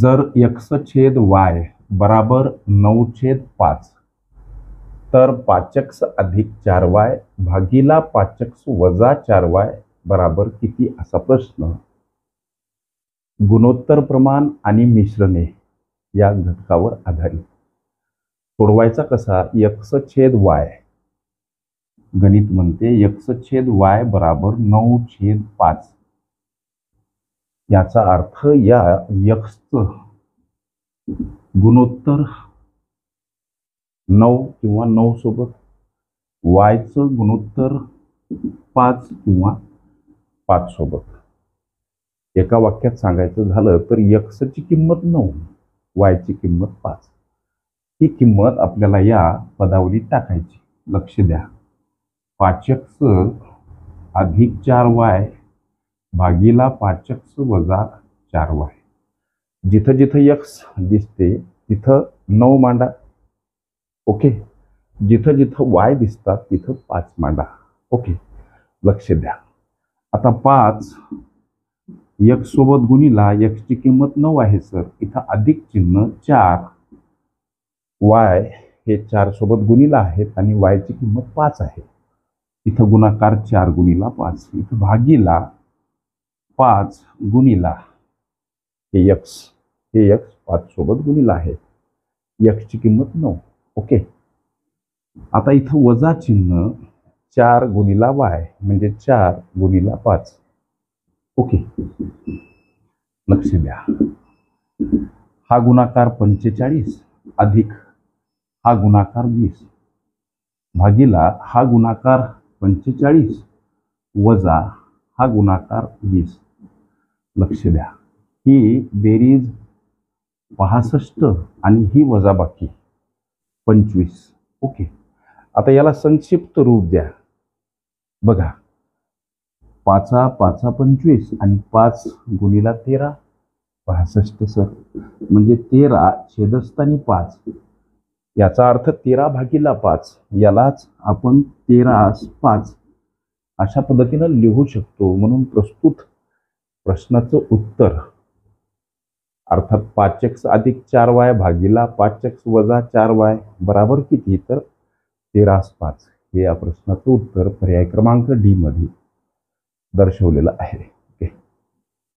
जर x छेद y बराबर 9/5 तर 5x अधिक 4y भागीला 5x वजा 4y बराबर किती असा प्रश्न गुणोत्तर प्रमाण आणि मिश्रणे या घटकावर आधारित सोडवायचा कसा. x छेद y गणित म्हणते x छेद y बराबर 9/5 याचा अर्थ या x गुणोत्तर 9 किंवा 9 सोबत y गुणोत्तर 5 किंवा 5 सोबत. एका वाक्यात सांगायचं झालं तर x ची किंमत 9 y ची किंमत 5 ही किंमत आपल्याला या पदावलीत टाकायची. लक्ष द्या. 5x अधिक 4y भागीला 5x वजा 4y. जिथं जिथं x दिसते तिथं 9 मांडा. ओके. जिथं जिथं y दिसतात तिथं 5 मांडा. ओके. लक्ष द्या. आता 5 x सोबत गुणिला x ची किंमत 9 आहे सर. इथं अधिक चिन्ह 4 y हे 4 सोबत गुणिला आहेत आणि y ची किंमत 5 आहे. इथं गुणाकार 4 गुणिला 5. इथं भागीला 5 गुणिला हे x 5 सोबत गुणिला आहे. x ची किंमत 9. ओके. आता इथं वजा चिन्ह 4 गुणिला y म्हणजे 4 गुणिला 5. ओके. लक्ष द्या. हा गुणाकार 45 अधिक हा गुणाकार 20 भागीला हा गुणाकार 45 वजा हा गुणाकार 20. लक्ष द्या. ही बेरीज 65 आणि ही वजाबाकी 25. ओके. आता याला संक्षिप्त रूप द्या. बघा. 5 5 25 आणि 5 गुणिला 13 65 सर. म्हणजे 13 छेदस्थानी 5 याचा अर्थ 13 भागीला 5. यालाच आपण 13/5 अशा पद्धतीनं लिहू शकतो. म्हणून प्रस्तुत प्रश्नाचं उत्तर अर्थात 5x अधिक 4y भागीला 5x वजा 4y बराबर किती तर 13/5 हे या प्रश्नाचं उत्तर पर्याय क्रमांक डी मध्ये दर्शवलेलं आहे.